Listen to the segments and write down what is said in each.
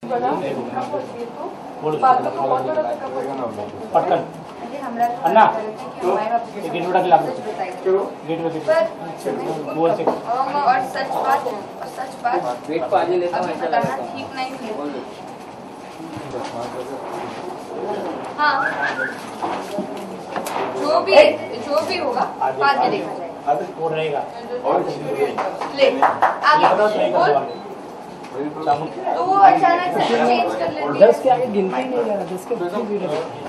पटकन अन्ना गेट उठा के ला गेट में बोल से और सच बात वेट को आज लेता हूं ऐसा लगता है ठीक नहीं है। हाँ जो भी होगा बाद में देखा जाएगा। वो रहेगा ले आगे बोल तो वो अचानक से चेंज कर लेती है। 10 के आगे गिनती नहीं है 10 के पीछे भी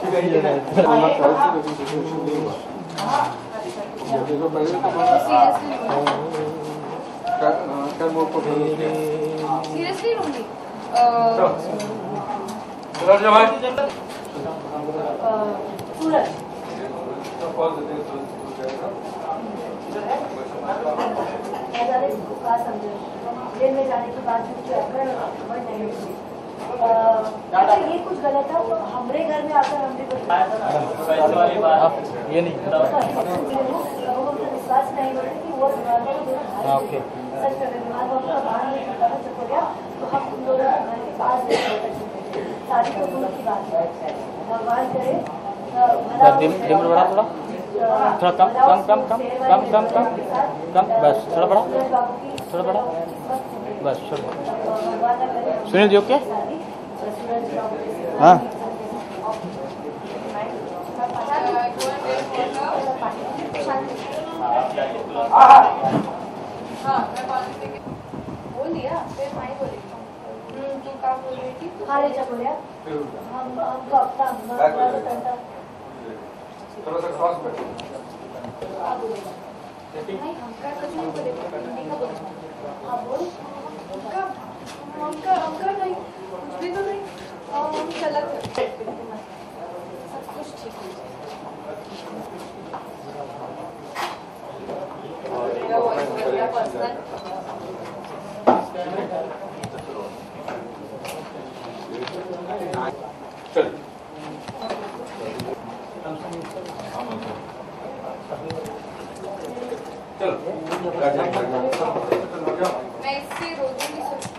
सीरियसली लूंगी सूरज जेल में जाने के बाद ये कुछ गलत है। हमारे घर में आकर हमने ये नहीं विश्वास नहीं होता कि वो ओके सच कर रहे बाहर नहीं पता चल गया तो हम तुम लोगों के घर के पास सारी तो दूर की बात है। भगवान करे बड़ा थोड़ा कम बस थोड़ा बड़ा बस सुनील जी ओके हाँ बोल दिया फिर मैं बोली तू क्या बोल रही थी खा ले बोलिया हम अपना थोड़ा सा क्रॉस कर नहीं हम का कुछ नहीं बोले हाँ बोल हमका नहीं कुछ भी तो नहीं हम चला सब कुछ ठीक है। मेरा वॉइस बढ़िया पर्सनल चल मैं इससे रोती नहीं सकती।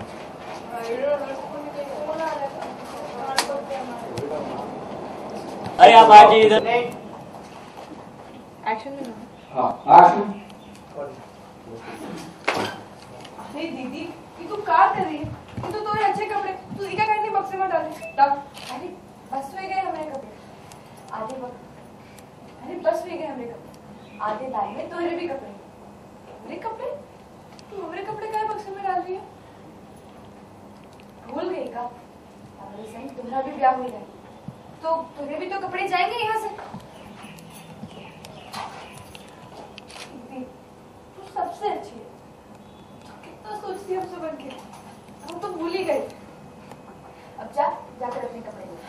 अरे आप आइए इधर एक्शन में हाँ एक्शन नहीं दीदी ये तू क्या कर रही है? ये तो तोरे अच्छे कपड़े तू इका करने बक्से में डाल अरे बस में गए हमारे कपड़े आधे वक्त अरे बस में गए हमारे कपड़े आधे बैग में तोरे भी कपड़े मेरे कपड़े तू हमारे कपड़े क्या बक्से में डाल रही है? भूल गई का हमारे संग तुम्हारा भी ब्याह हुई है तो तुझे भी तो कपड़े जाएंगे यहाँ से। तू सबसे अच्छी है कितना सोचती है हमसे बनके हम तो भूल ही गए। अब जाकर अपने कपड़े ले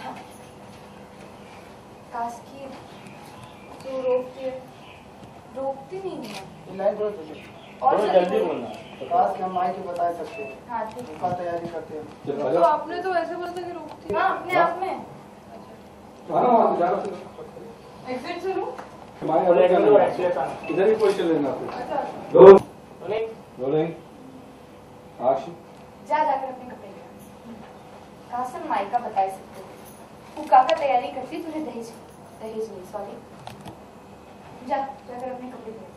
काश की तू रोकती नहीं है और जल्दी बोलना काश के हम माई को बता सकते हैं। हाँ ठीक है उसका तैयारी करते हैं। तो आपने तो ऐसे बोला था कि रोकती हाँ अपने आप में एग्जिट से रू इधर ही पोजीशन लेना अच्छा रोलिंग एक्शन जाकर अपने कपड़े ले कासम माई का बता सकते हो वो काका तैयारी करती तुझे दहेज नहीं सॉरी जाकर अपने कपड़े ले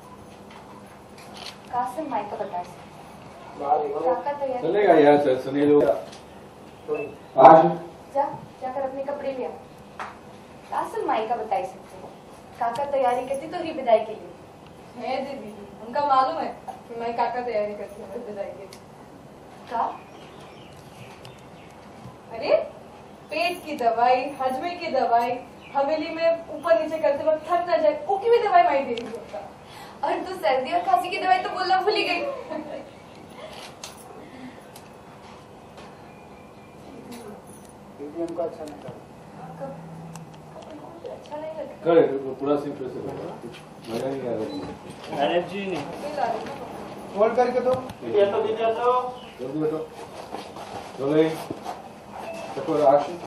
कासम माई का बता सकते काका तैयारी चलेगा यार सर सुनील एक्शन जाकर अपने कपड़े ले कासम माई का बता सकते हो काका तैयारी करती तो ही विदाई के लिए है दीदी उनका मालूम है कि मैं काका तैयारी करती हूँ विदाई के लिए का अरे पेट की दवाई हजमे की दवाई हवेली में ऊपर नीचे करते वक्त थक ना जाए उसकी भी दवाई माई दे रही होता और तू सर्दी और खांसी की दवाई तो बोलना भूल ही गई। हमको अच्छा नहीं लगा अच्छा नहीं लगा करे पूरा सीन फिर से मजा नहीं आ रहा अरे जी नहीं होल्ड करके दो ये तो दीजिए तो जल्दी बैठो रोलिंग एक्शन